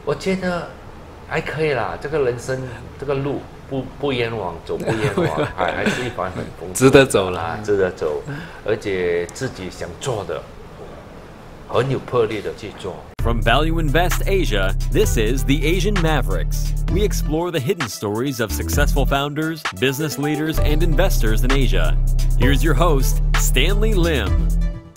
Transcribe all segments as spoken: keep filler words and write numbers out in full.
我觉得还可以啦，这个人生这个路不不冤枉，走不冤枉，还还是一番很丰富， 值得走啦， 值得走，而且自己想做的，很有魄力的去做。 From ValueInvest Asia, this is the Asian Mavericks. We explore the hidden stories of successful founders, business leaders, and investors in Asia. Here's your host, Stanley Lim.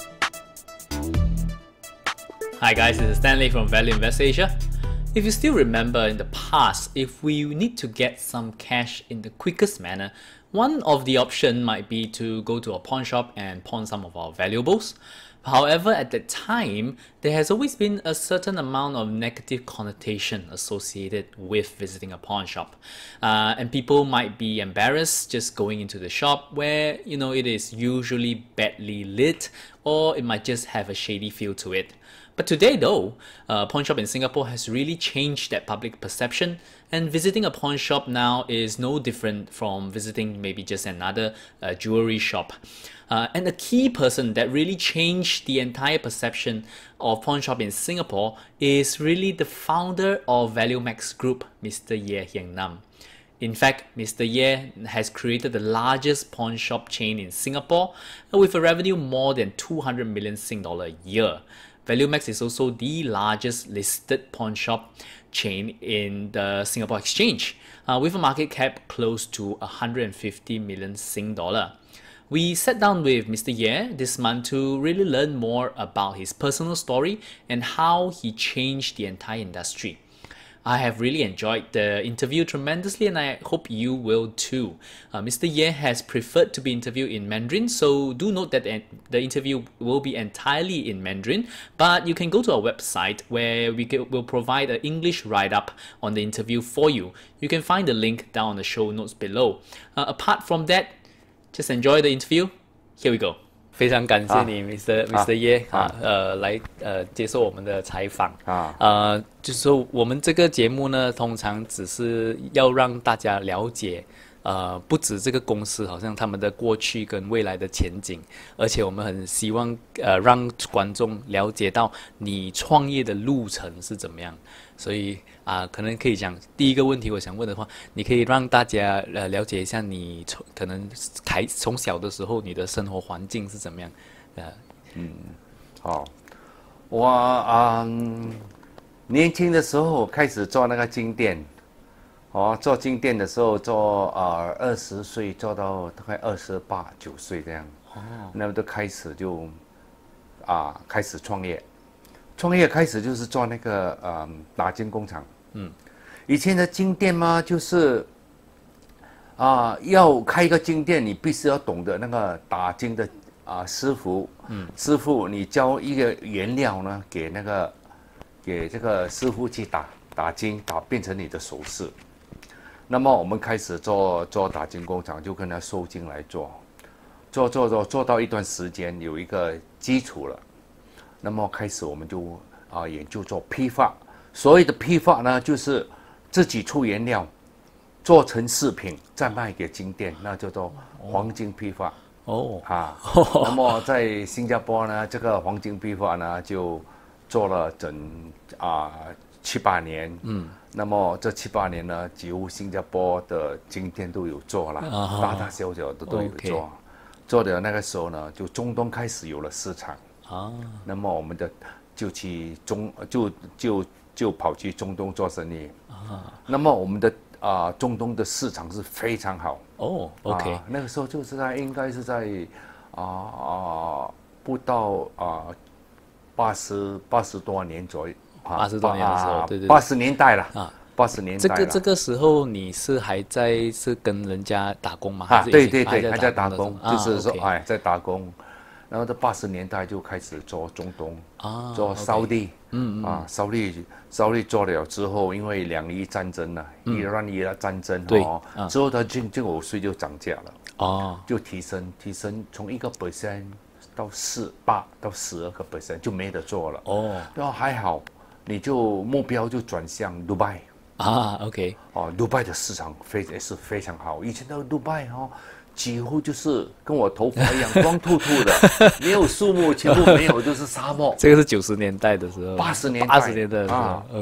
Hi guys, this is Stanley from ValueInvest Asia. If you still remember in the past, if we need to get some cash in the quickest manner, one of the options might be to go to a pawn shop and pawn some of our valuables. However, at that time, there has always been a certain amount of negative connotation associated with visiting a pawn shop. Uh, and people might be embarrassed just going into the shop where, you know, it is usually badly lit, or it might just have a shady feel to it. But today though, a pawn shop in Singapore has really changed that public perception, and visiting a pawn shop now is no different from visiting maybe just another uh, jewelry shop. Uh, and the key person that really changed the entire perception of pawn shop in Singapore is really the founder of ValueMax Group, Mister Ye Hiang. In fact, Mister Ye has created the largest pawn shop chain in Singapore with a revenue more than two hundred million Sing dollar a year. ValueMax is also the largest listed pawn shop chain in the Singapore Exchange, uh, with a market cap close to one hundred fifty million Sing dollar. We sat down with Mister Ye this month to really learn more about his personal story and how he changed the entire industry. I have really enjoyed the interview tremendously, and I hope you will too. Uh, Mister Ye has preferred to be interviewed in Mandarin, so do note that the interview will be entirely in Mandarin, but you can go to our website where we will provide an English write-up on the interview for you. You can find the link down in the show notes below. Uh, apart from that, just enjoy the interview. Here we go. 非常感谢你 ，Mister Mister Ye 啊，呃，来呃接受我们的采访啊，呃，就是说我们这个节目呢，通常只是要让大家了解。呃，不止这个公司，好像他们的过去跟未来的前景，而且我们很希望呃让观众了解到你创业的路程是怎么样。所以啊、呃，可能可以讲第一个问题，我想问的话，你可以让大家呃了解一下你从可能开从小的时候你的生活环境是怎么样？呃， 嗯，好，我啊、嗯、年轻的时候开始做那个金店。哦，做金店的时候做呃二十岁做到大概二十八九岁这样，哦，那么就开始就啊开始创业，创业开始就是做那个呃打金工厂，嗯，以前的金店嘛就是啊要开一个金店，你必须要懂得那个打金的啊师傅，嗯，师傅你教一个原料呢给那个给这个师傅去打打金，打变成你的首饰。那么我们开始做做打金工厂，就跟他收金来做，做做做做到一段时间有一个基础了，那么开始我们就啊研究做批发。所谓的批发呢，就是自己出原料，做成饰品，再卖给金店，那叫做黄金批发。哦，啊，那么在新加坡呢，这个黄金批发呢就做了整啊七八年，嗯。那么这七八年呢，几乎新加坡的金店都有做了， uh-huh. 大大小小的都有做。Okay. 做的那个时候呢，就中东开始有了市场啊。Uh-huh. 那么我们的就去中就就就跑去中东做生意啊。Uh-huh. 那么我们的啊、呃、中东的市场是非常好哦。Oh, OK，、啊、那个时候就是在应该是在啊啊不到啊八十八十多年左右。 八十多年的时候，对对， 八十年代了啊，八十年代了。这个这个时候你是还在是跟人家打工吗？ 啊，对对对，还在打工，就是说哎在打工。然后在八十年代就开始做中东啊，做沙地，嗯嗯啊，沙地沙地做了之后，因为两伊战争呢，伊朗伊拉战争哦，之后它进进口税就涨价了哦，就提升提升从一个 percent 到四八到十二个 percent 就没得做了哦，然后还好。你就目标就转向迪拜啊 ，OK， 哦，迪拜的市场非也是非常好。以前的迪拜哦，几乎就是跟我头发一样光秃秃的，没有树木，全部没有，就是沙漠。 这个是九十年代的时候， 八十年代， 八十年代的时候、啊、，OK。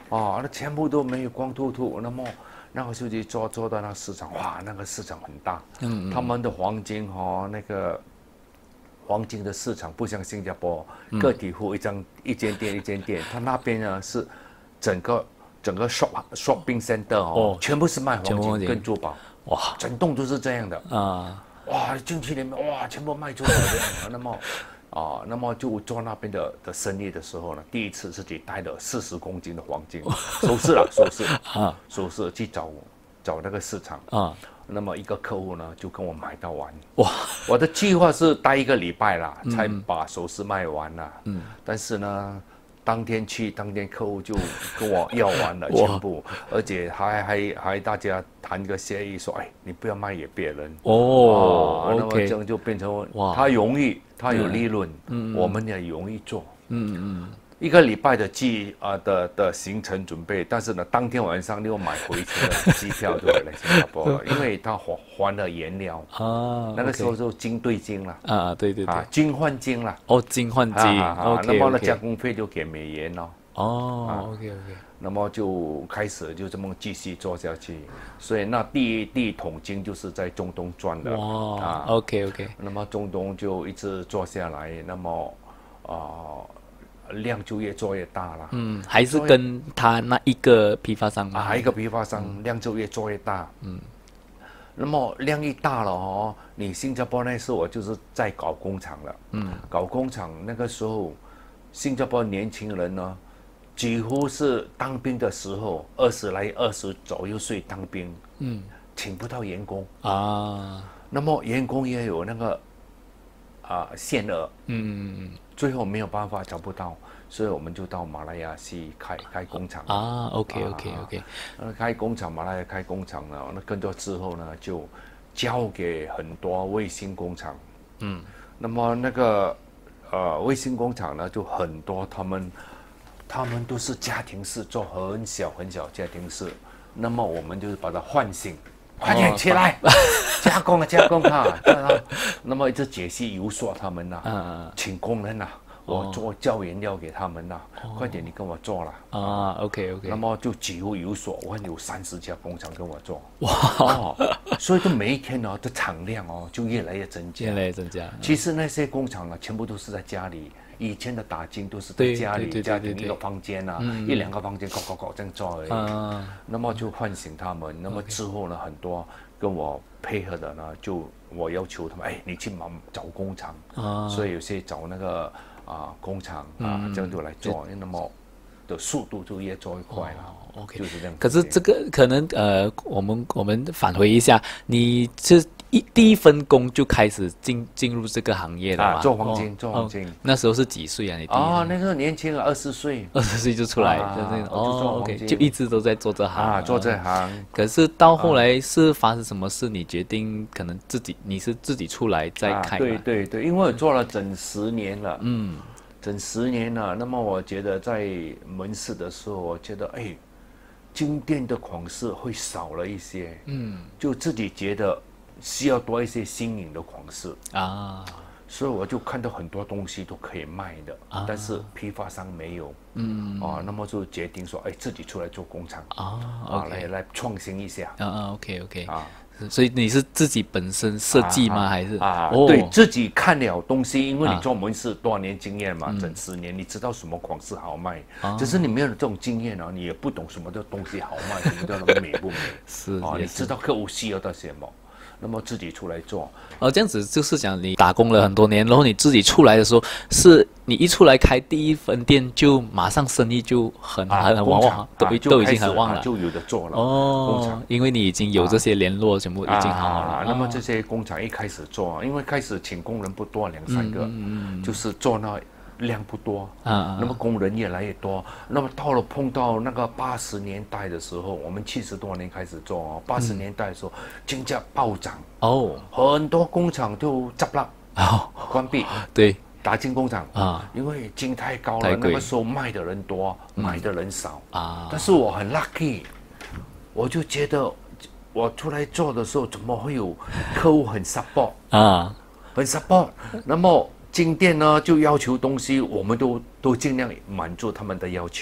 哦，那全部都没有光秃秃。那么那个时候就做做到那个市场，哇，那个市场很大。嗯, 嗯他们的黄金哦，那个黄金的市场不像新加坡，嗯、个体户一张一间店一间店，他那边呢是整个整个 shop shopping center 哦，哦全部是卖黄金跟珠宝，哇，整栋都是这样的啊。哇，进去里面哇，全部卖珠宝这样。那么啊，那么就做那边的的生意的时候呢，第一次自己带了四十公斤的黄金，首饰了，首饰啊，首饰去找找那个市场啊。那么一个客户呢，就跟我买到完。哇，我的计划是待一个礼拜啦，嗯、才把首饰卖完啦。嗯，但是呢。当天去，当天客户就跟我要完了全部，而且还还还大家谈个协议说，哎，你不要卖给别人哦。啊、那么这样就变成他容易，他有利润，嗯、我们也容易做。嗯嗯，一个礼拜的计啊、呃、的的行程准备，但是呢，当天晚上又买回去的机票就回来新加坡了，因为他还还了原料啊。那个时候就金对金了啊，对对对，啊、 金换金了。 哦，金换金，啊啊 okay, 那么呢，加工费就给美元了。 哦、啊、，OK OK， 那么就开始就这么继续做下去，所以那第一第一桶金就是在中东赚的。 哇啊 ，OK OK， 那么中东就一直做下来，那么啊。呃量就越做越大了， 嗯，还是跟他那一个批发商啊，一个批发商、嗯、量就越做越大，嗯，那么量一大了哦，你新加坡那时候我就是在搞工厂了，嗯，搞工厂那个时候，新加坡年轻人呢，几乎是当兵的时候二十来二十左右岁当兵，嗯，请不到员工啊，那么员工也有那个啊限额，嗯嗯嗯。最后没有办法找不到，所以我们就到马来亚去开开工厂啊。OK OK OK， 那开工厂，马来亚开工厂呢，那跟着之后呢，就交给很多卫星工厂。嗯，那么那个呃卫星工厂呢，就很多他们他们都是家庭式，做很小很小家庭式。那么我们就是把它唤醒，快点起来，哦、加工啊加工啊！那么一直解析游说他们呐、啊，嗯、请工人呐、啊，我做教原料给他们呐、啊，哦、快点你跟我做了啊 ！OK OK， 那么就几乎有所，我有三十家工厂跟我做，哇、哦！所以就每一天呢、哦、的产量哦就越来越增加， 越来越增加。 其实那些工厂呢，全部都是在家里。以前的打金都是在家里，家庭一个房间啊，嗯、一两个房间搞搞搞这样做而已。啊、那么就唤醒他们。那么之后呢，很多跟我配合的呢，就我要求他们，哎，你去忙找工厂。啊、所以有些找那个啊、呃、工厂啊，嗯、这样就来做，那么的速度就越做越快了。 哦、OK， 就是这样。 可是这个可能呃，我们我们返回一下，你这。一第一份工就开始进进入这个行业了嘛、 啊？做黄金，哦、做黄金、哦。 那时候是几岁啊？你第一哦，那时候年轻啊，二十岁， 二十岁就出来，啊、就是哦 ，OK， 就一直都在做这行啊，做这行。 可是到后来是发生什么事？你决定可能自己你是自己出来再开、啊？ 对对对，因为我做了整十年了，嗯，整十年了。那么我觉得在门市的时候，我觉得哎，金店的款式会少了一些，嗯，就自己觉得。需要多一些新颖的款式啊，所以我就看到很多东西都可以卖的，啊、但是批发商没有，嗯啊，那么就决定说，哎，自己出来做工厂啊，啊， okay. 来来创新一下， 啊啊 ，OK OK 啊，所以你是自己本身设计吗？啊、还是啊？哦、对自己看了东西，因为你做门市多少年经验嘛，整十年，你知道什么款式好卖，嗯、只是你没有这种经验啊，你也不懂什么的东西好卖，什么叫做美不美， 是啊，你知道客户需要的什么。那么自己出来做， 哦，这样子就是讲你打工了很多年，然后你自己出来的时候，是你一出来开第一分店就马上生意就很、啊、很很旺旺，都、啊、都已经很旺了， 就有的做了。 哦，工厂因为你已经有这些联络，全部已经好好了。 啊啊、那么这些工厂一开始做，因为开始请工人不多，两三个，嗯嗯、就是做那。量不多，啊，那么工人越来越多，那么到了碰到那个八十年代的时候，我们七十多年开始做哦，八十年代的时候，金价暴涨哦，很多工厂就执了，哦，关闭， 对， 打金工厂啊，因为金太高了，那个时候卖的人多，嗯、买的人少啊，但是我很 lucky， 我就觉得我出来做的时候，怎么会有客户很 support 啊，很 support， 那么。金店呢就要求东西，我们都都尽量满足他们的要求，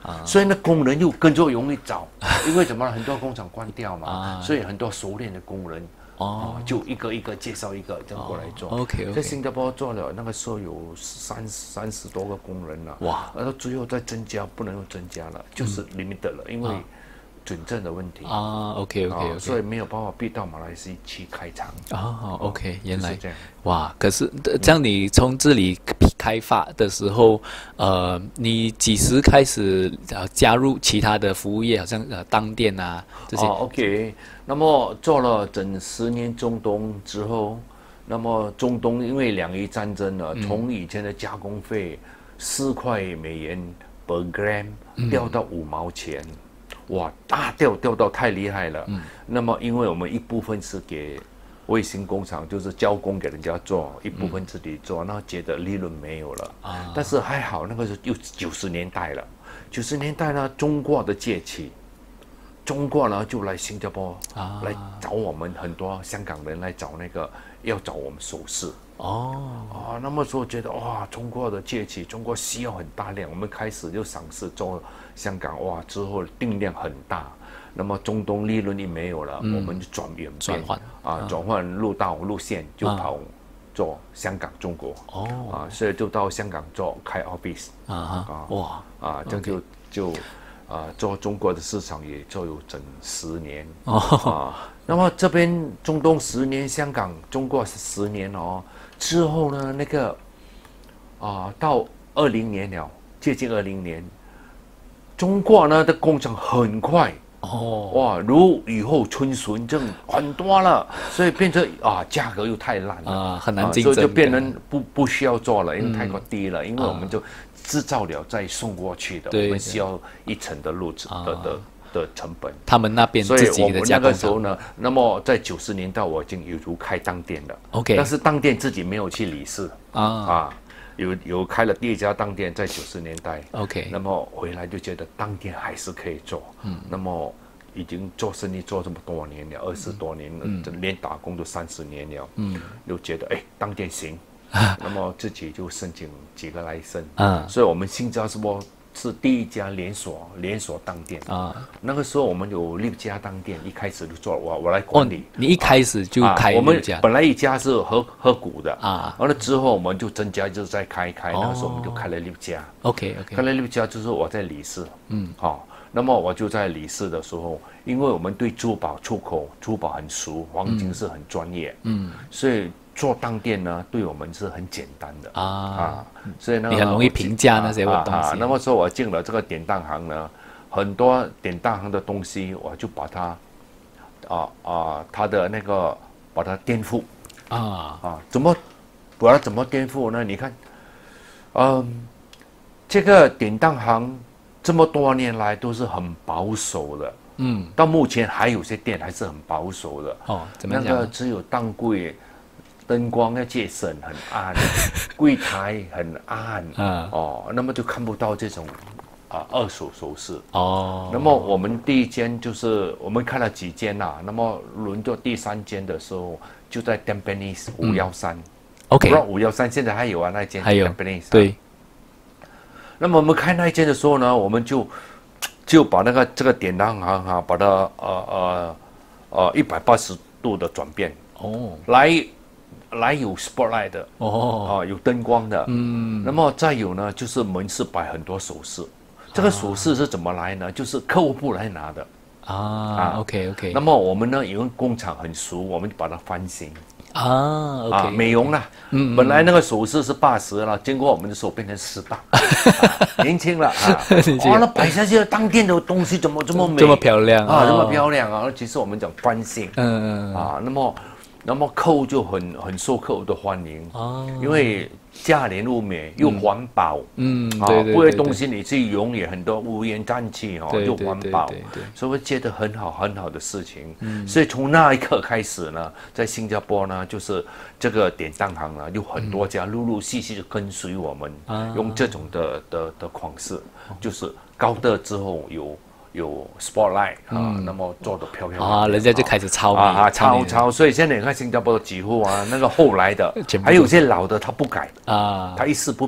啊，所以那工人又跟着容易找，因为怎么很多工厂关掉嘛，啊、所以很多熟练的工人。哦，就一个一个介绍一个这样过来做。 哦、OK OK。 在新加坡做了那个时候有三三十多个工人了。哇！然后最后再增加，不能用增加了，就是 limit 了，嗯、因为准证的问题。 啊 ，OK OK OK。 所以没有办法逼到马来西亚去开厂。 哦 ，OK， 原来这样。 哇！可是这样你从这里开发的时候，呃，你几时开始呃加入其他的服务业，好像呃当店啊这些？ 哦 ，OK。那么做了整十年中东之后，那么中东因为两伊战争呢，嗯、从以前的加工费四块美元 per gram 掉到五毛钱，嗯、哇，大掉掉到太厉害了。嗯、那么因为我们一部分是给卫星工厂，就是交工给人家做，一部分自己做，那觉得利润没有了。啊、但是还好，那个时候又九十年代了，九十年代呢，中国的崛起。中国呢就来新加坡、啊、来找我们，很多香港人来找那个要找我们首饰哦啊，那么说觉得哇，中国的崛起，中国需要很大量，我们开始就尝试做香港哇，之后定量很大，那么中东利润一没有了，嗯、我们就转变转换啊，转换路道路线就跑做香港中国哦啊，所以就到香港做开 office 啊啊哇啊，这样就 okay. 就。啊，做中国的市场也做有整十年哦啊，那么这边中东十年，香港、中国是十年哦。之后呢，那个啊，到二零年了，接近二零年，中国呢的工厂很快哦，哇，如雨后春笋，这很多了，所以变成啊，价格又太烂了啊，很难竞争， 啊、所以就变成不不需要做了，因为太过低了，嗯、因为我们就。制造了再送过去的，我们需要一层的路子的的的成本。 他们那边自己的加工厂。所以我们那个时候呢，那么在九十年代我已经有如开当店了。OK， 但是当店自己没有去理事啊啊，有有开了第一家当店在九十年代。OK， 那么回来就觉得当店还是可以做。嗯，那么已经做生意做这么多年了，二十多年了，嗯、连打工都三十年了。嗯，又觉得哎，当店行。那么自己就申请几个来生，啊，所以我们新加坡是第一家连锁连锁当店啊。那个时候我们有六家当店，一开始就做我我来管理。哦、你一开始就开六家、啊？ 我们本来一家是合合股的啊，完了之后我们就增加，就再开一开。哦、那个时候我们就开了六家。 OK OK， 开了六家就是我在理事，嗯，好、哦。那么我就在理事的时候，因为我们对珠宝出口珠宝很熟，黄金是很专业，嗯，所以。做当店呢，对我们是很简单的啊啊，所以呢， 你很容易评价那些东西。啊啊、 那么说我进了这个典当行呢，很多典当行的东西，我就把它啊啊，它的那个把它颠覆啊啊，怎么把它怎么颠覆呢？你看，嗯，这个典当行这么多年来都是很保守的，嗯，到目前还有些店还是很保守的哦，怎么讲？那个只有当柜。灯光要节省很暗，柜台很暗，嗯、哦，那么就看不到这种啊二手首饰哦。那么我们第一间就是我们开了几间呐、啊，那么轮到第三间的时候就在 Tampines 五幺三 ，OK， 不知道五幺三现在还有啊那间还有 Tampines 对。 那么我们开那一间的时候呢，我们就就把那个这个典当行哈，把它呃呃呃一百八十度的转变哦，来。来有 spotlight 的哦，啊有灯光的，嗯，那么再有呢，就是门市摆很多首饰，这个首饰是怎么来呢？就是客户来拿的啊啊 ，OK OK。 那么我们呢，因为工厂很熟，我们就把它翻新啊 ，OK， 啊美容了，嗯，本来那个首饰是八十了，经过我们的手变成十八，年轻了啊，哇，那摆下去的当店的东西怎么这么美， 这么漂亮啊，这么漂亮啊，其实我们讲翻新，嗯嗯啊，那么。那么客户就很很受客户的欢迎哦，因为价廉物美又环保，嗯，啊，对对，不会东西你去用也很多乌烟瘴气哦，又环保，所以觉得很好很好的事情。嗯，所以从那一刻开始呢，在新加坡呢，就是这个典当行呢，有很多家陆陆续续就跟随我们，用这种的的的款式，就是高的之后有。有 spotlight 啊，嗯、那么做的漂漂亮亮啊，人家就开始抄啊啊抄抄，所以现在你看新加坡的几乎啊，那个后来的，还有些老的他不改啊，他一丝不变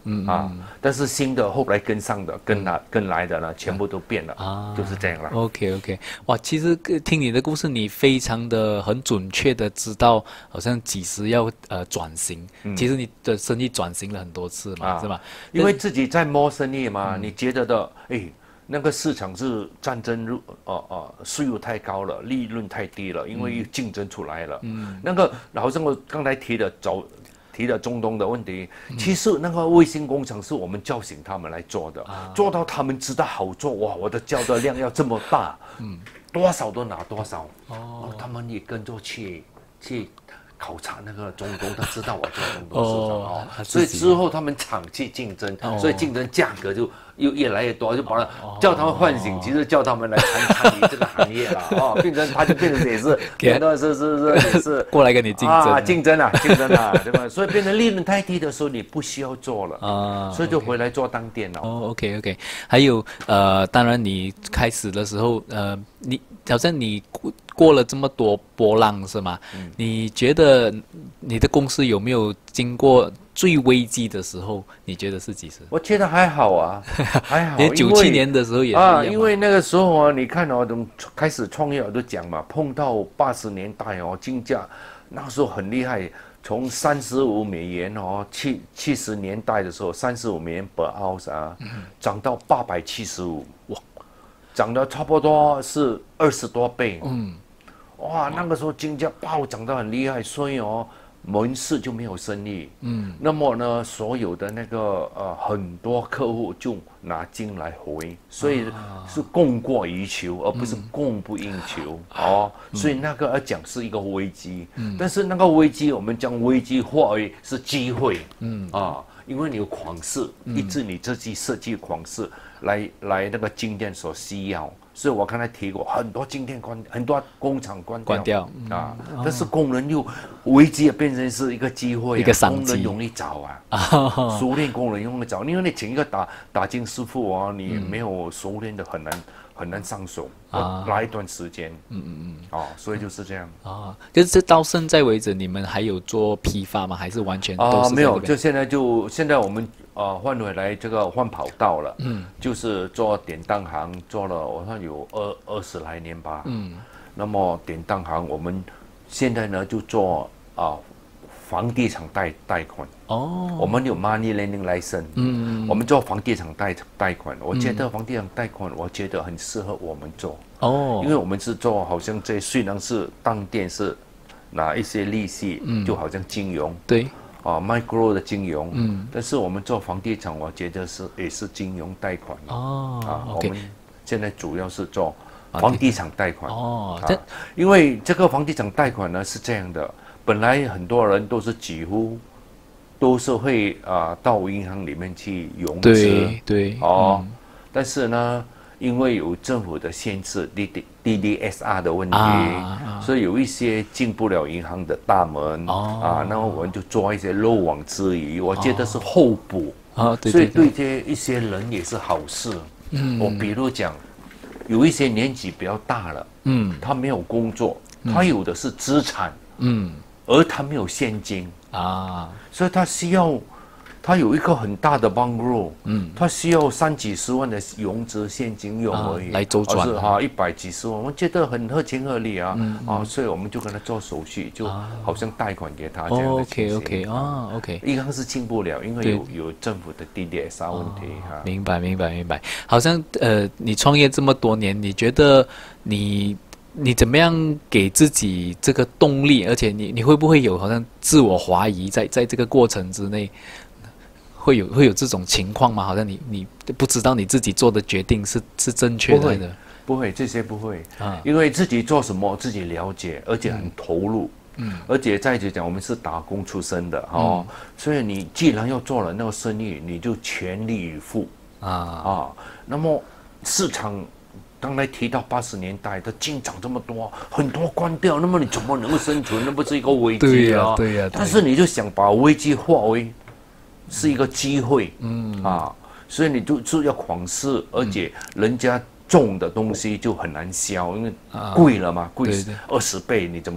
嗯啊，但是新的后来跟上的、跟来、跟来的呢，全部都变了啊，就是这样了。 OK OK， 哇，其实听你的故事，你非常的很准确的知道，好像几时要呃转型。嗯、其实你的生意转型了很多次嘛，啊、是吧？ 因为自己在摸生意嘛，嗯、你觉得的，哎。那个市场是战争入，呃呃，税务太高了，利润太低了，因为竞争出来了。嗯，那个好像我刚才提的早提的中东的问题，嗯、其实那个卫星工厂是我们叫醒他们来做的，啊、做到他们知道好做，哇，我的交的量要这么大，嗯，多少都拿多少，哦，他们也跟着去去。考察那个中东，他知道我做中东市场哦，所以之后他们厂去竞争，哦、所以竞争价格就又越来越多，就把它叫他们唤醒，哦、其实叫他们来参参与这个行业了哦，变成他就变成也是变得是是是也是过来跟你竞争啊，竞争啊，竞争啊，对吧？所以变成利润太低的时候，你不需要做了啊，所以就回来做当店了。 哦 ，OK OK， 还有呃，当然你开始的时候呃，你好像你过了这么多波浪是吗？嗯、你觉得你的公司有没有经过最危机的时候？你觉得是几时？ 我觉得还好啊，还好。 九七年的时候也是啊，因为那个时候啊，你看哦，等开始创业我都讲嘛，碰到八十年代哦，金价那时候很厉害，从三十五美元哦，七七十年代的时候三十五美元 per ounce 啊，嗯、涨到八百七十五，哇，涨得差不多是二十多倍。嗯。哇，那个时候金价暴涨得很厉害，所以哦，门市就没有生意。嗯，那么呢，所有的那个呃很多客户就拿金来回，所以是供过于求，而不是供不应求。嗯、哦，所以那个要讲是一个危机。嗯，但是那个危机我们将危机化为是机会。嗯啊，因为你有款式，一直你自己设计款式来来那个金店所需要。所以我刚才提过，很多金店关，很多工厂关掉， 关掉、 嗯、啊，哦、但是工人又危机也变成是一个机会、啊， 一个商机， 工人容易找啊，哦、熟练工人容易找，因为你请一个打打金师傅啊，你没有熟练的很难很难上手，啊，拉一段时间，嗯嗯嗯，哦，所以就是这样啊。就是到现在为止，你们还有做批发吗？还是完全都是、 啊、没有？就现在就现在我们。呃，换回来这个换跑道了，嗯，就是做典当行，做了我看有二二十来年吧，嗯，那么典当行我们现在呢就做啊、呃、房地产贷贷款，哦，我们有 money lending license，嗯，我们做房地产贷贷款，我觉得房地产贷款我觉得很适合我们做，哦，因为我们是做好像这虽然是当店是拿一些利息，嗯，就好像金融， 对。 啊 ，micro 的金融，嗯，但是我们做房地产，我觉得是也是金融贷款哦，啊， okay. 我们现在主要是做房地产贷款哦，啊、因为这个房地产贷款呢是这样的，本来很多人都是几乎都是会啊到银行里面去融资， 对对， 哦，嗯、但是呢。因为有政府的限制 ，D D S R 的问题，啊啊、所以有一些进不了银行的大门、哦、啊，那么我们就做一些漏网之鱼，我觉得是后补，哦、所以对这一些人也是好事。嗯，我比如讲，有一些年纪比较大了，嗯，他没有工作，嗯、他有的是资产，嗯，而他没有现金啊，所以他需要。他有一个很大的 bungalow， 嗯，他需要三几十万的融资现金用而已， 啊、来周转， 是哈，一百几十万，我觉得很合情合理啊，嗯、啊，所以我们就跟他做手续，就好像贷款给他这样的情形。 OK OK 啊 OK， 银行是进不了，因为有有政府的 D D S R 问题哈、 哦。明白明白明白，好像呃，你创业这么多年，你觉得你你怎么样给自己这个动力？而且你你会不会有好像自我怀疑在在这个过程之内？会有会有这种情况吗？好像你你不知道你自己做的决定是是正确的。 不会，不会，这些不会啊，因为自己做什么自己了解，而且很投入，嗯，而且再者讲，我们是打工出身的哦，嗯、所以你既然要做了那个生意，你就全力以赴啊啊。那么市场刚才提到八十年代的金涨这么多，很多关掉，那么你怎么能够生存？那不是一个危机啊？ 对呀、啊， 但是你就想把危机化为。是一个机会，嗯啊，所以你就是要款式，而且人家种的东西就很难销，因为贵了嘛，贵二十倍，你怎么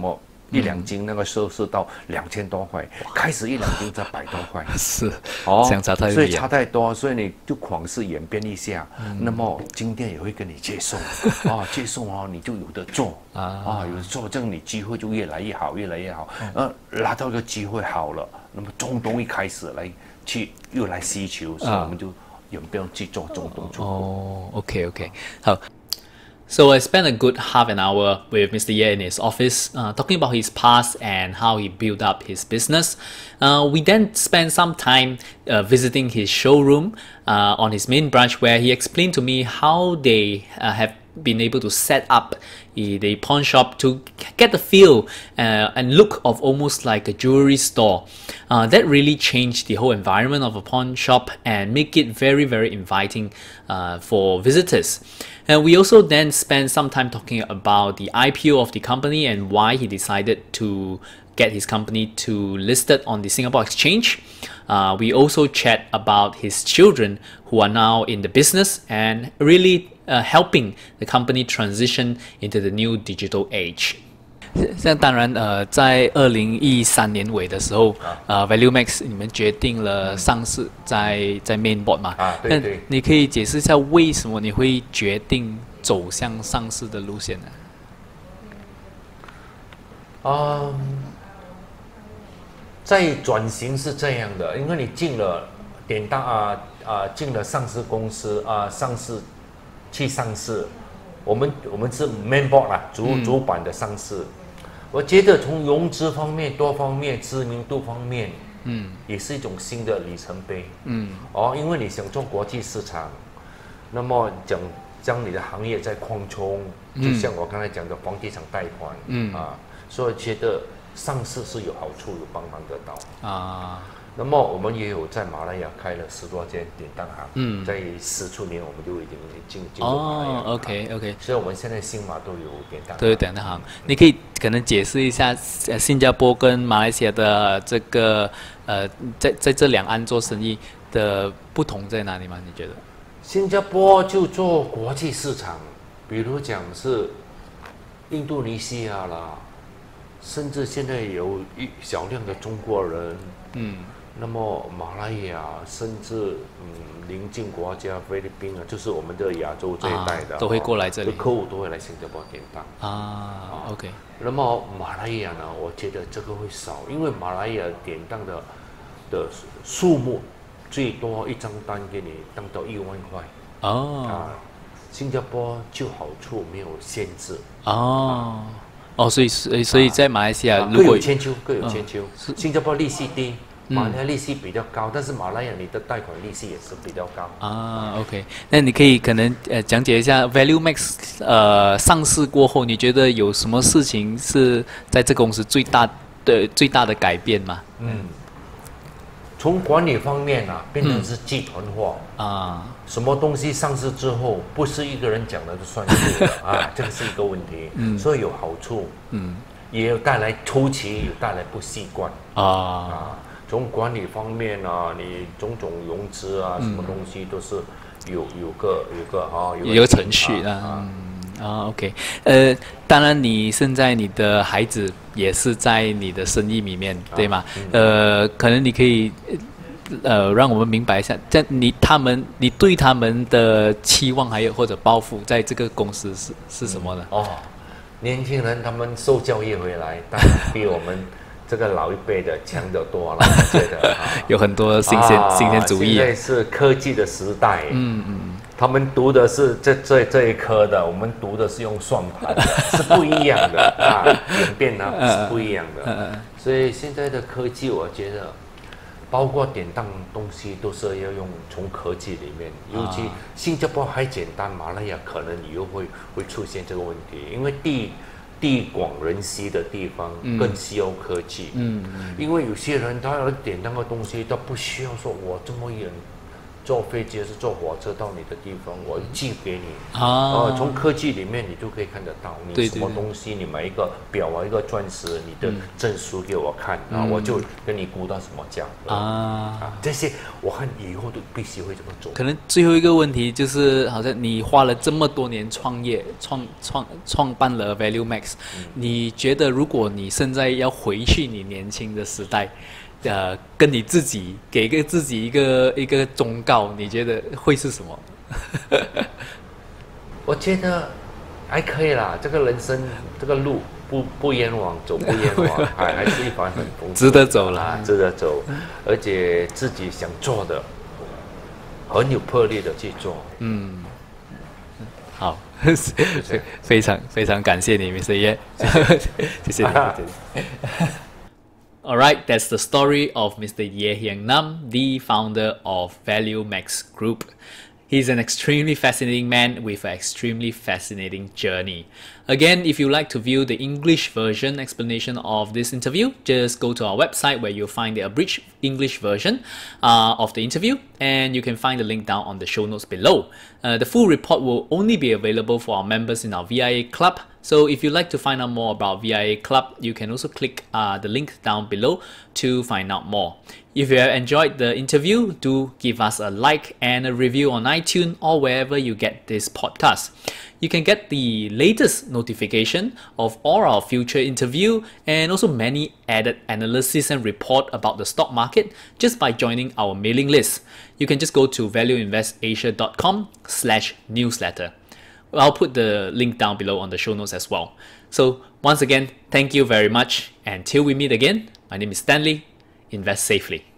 一两斤那个时候是到两千多块，开始一两斤才百多块， 是哦， 相差太所以差太多，所以你就款式演变一下，嗯、那么金店也会跟你接送啊，接送哦，你就有的做啊，啊有的做，这样你机会就越来越好，越来越好，呃，拿到一个机会好了，那么中东一开始来去又来需求，所以我们就演变去做中东出口。 哦 ，OK OK， 好。So I spent a good half an hour with Mister Ye in his office, uh, talking about his past and how he built up his business. Uh, we then spent some time uh, visiting his showroom uh, on his main branch, where he explained to me how they uh, have been able to set up the, the pawn shop to get the feel uh, and look of almost like a jewelry store. Uh, that really changed the whole environment of a pawn shop and make it very, very inviting uh, for visitors. And we also then spent some time talking about the I P O of the company and why he decided to get his company to listed on the Singapore Exchange. Uh, we also chat about his children who are now in the business and really uh, helping the company transition into the new digital age. 像当然，呃，在二零一三年尾的时候，呃 ，ValueMax 你们决定了上市在在 Main Board 嘛？ 啊，对对。 那你可以解释一下为什么你会决定走向上市的路线呢？ 嗯，在转型是这样的，因为你进了典当啊啊，进了上市公司啊，上市去上市，我们我们是 Main Board 啦，主、嗯、主板的上市。我觉得从融资方面、多方面、知名度方面，嗯，也是一种新的里程碑，嗯，哦，因为你想做国际市场，那么讲将你的行业在扩充，就像我刚才讲的房地产贷款，嗯啊，所以觉得上市是有好处，有帮忙得到啊。那么我们也有在马来亚开了十多间典当行，嗯，在十出年我们就已经进进入马来亚。 哦 ，OK OK， 所以我们现在新马都有典当行， 都有典当行。你可以可能解释一下，呃，新加坡跟马来西亚的这个呃，在在这两岸做生意的不同在哪里吗？你觉得？ 新加坡就做国际市场，比如讲是印度尼西亚啦，甚至现在有一小量的中国人，嗯。那么马来亚，甚至嗯邻近国家菲律宾啊，就是我们的亚洲这一带的、啊， 都会过来这里， 客户都会来新加坡典当啊。啊 OK。 那么马来亚呢，我觉得这个会少，因为马来亚典当的的数目最多一张单给你当到一万块哦。啊，新加坡就好处没有限制哦。啊、哦，所以所以所以在马来西亚， 啊、如果各有千秋，各有千秋。嗯、新加坡利息低。马来亚利息比较高，但是马来亚你的贷款利息也是比较高啊。OK， 那你可以可能呃讲解一下 ValueMax 呃上市过后，你觉得有什么事情是在这公司最大的最大的改变吗？嗯， 从管理方面啊，变成是集团化、嗯、啊，什么东西上市之后，不是一个人讲了就算数了啊，这个是一个问题。嗯，所以有好处，嗯，也有带来初期有带来不习惯啊啊。从管理方面啊，你种种融资啊，什么东西都是有有个有个啊， 有个程序啊。啊, 啊 ，OK， 呃，当然你现在你的孩子也是在你的生意里面，啊、对吗？嗯、呃，可能你可以呃让我们明白一下，在你他们你对他们的期望还有或者抱负，在这个公司是是什么呢？ 嗯、哦，年轻人他们受教育回来，当然比我们。这个老一辈的强得多了，我觉得、啊、 有很多新鲜、啊、新鲜主义。 现在是科技的时代，嗯嗯，他们读的是这这这一科的，我们读的是用算盘的，是不一样的啊，演变呢是不一样的。所以现在的科技，我觉得包括典当东西都是要用从科技里面，尤其新加坡还简单，马来亚可能以后会会出现这个问题，因为地。地广人稀的地方更需要科技，嗯，因为有些人他要点那个东西，他不需要说我这么远坐飞机还是坐火车到你的地方，我寄给你。 啊， 哦，从科技里面你就可以看得到你对什么东西，你买一个表啊，一个钻石，你的证书给我看，啊，我就跟你估到什么价格啊， 啊，这些我看以后都必须会这么做。 可能最后一个问题就是，好像你花了这么多年创业，创创创办了 ValueMax，嗯，你觉得如果你现在要回去你年轻的时代，呃，跟你自己给个自己一个一个忠告，你觉得会是什么？ 我觉得还可以啦，这个人生这个路不不冤枉，走不冤枉，还还是一帆很风顺， 值得走啦， 值得走，而且自己想做的，很有魄力的去做。嗯， 好，非常非常感谢你 ，Mister Ye， 谢谢你。Alright, that's the story of Mister Ye Hiang Nam, the founder of ValueMax Group. He's an extremely fascinating man with an extremely fascinating journey. Again, if you like to view the English version explanation of this interview, just go to our website where you'll find the abridged English version uh, of the interview, and you can find the link down on the show notes below. Uh, the full report will only be available for our members in our V I A club. So if you'd like to find out more about V I A Club, you can also click uh, the link down below to find out more. If you have enjoyed the interview, do give us a like and a review on iTunes or wherever you get this podcast. You can get the latest notification of all our future interview and also many added analysis and report about the stock market just by joining our mailing list. You can just go to valueinvestasia.com slash newsletter. I'll put the link down below on the show notes as well. So once again, thank you very much. And till we meet again, my name is Stanley. Invest safely.